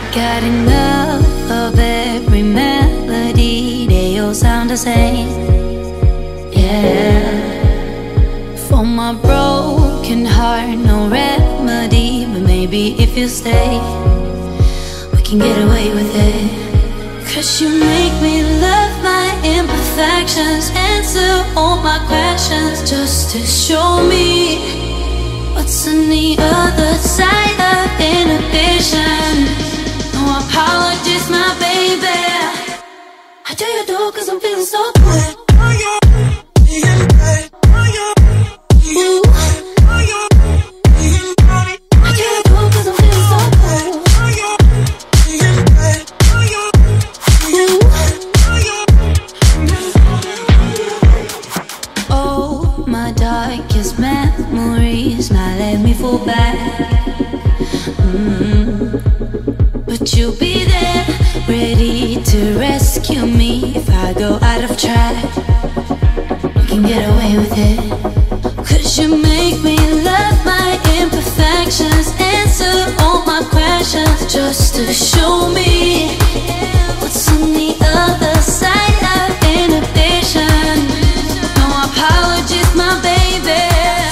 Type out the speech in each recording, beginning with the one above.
got enough of every melody, they all sound the same. Yeah, for my broken heart, no remedy. But maybe if you stay, we can get away with it. 'Cause you make me love my imperfections, answer all my questions, just to show me what's on the other side of inhibition. No apologies, my baby. I do you do 'cause I'm feeling so good. Memories now let me fall back. But you'll be there, ready to rescue me if I go out of track. You can get away with it. 'Cause you make me love my imperfections, answer all my questions, just to show me what's on the other side of inhibition. No apologies, my baby.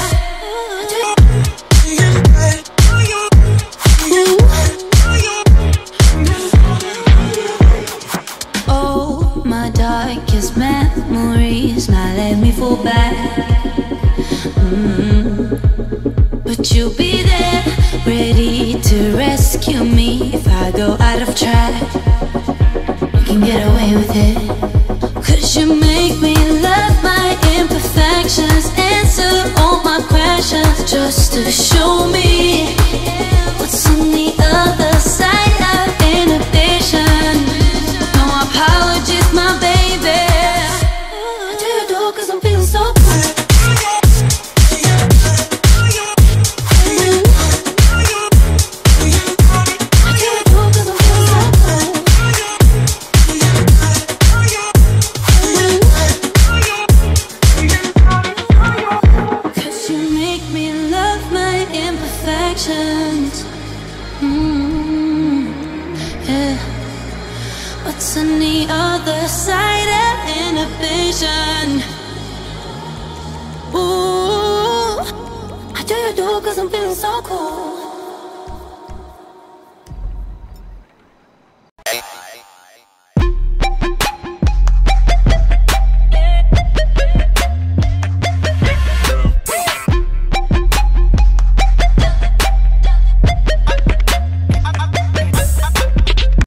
Darkest memories now let me fall back. But you'll be there, ready to rescue me if I go out of track. You can get away with it. 'Cause you make me love my imperfections, answer all my questions, just to show me what's on the other side of inhibition. No apologies, my baby. I do you do 'cause I'm feeling so good. What's on the other side of inhibition? Ooh, I do you do 'cause I'm feeling so cool.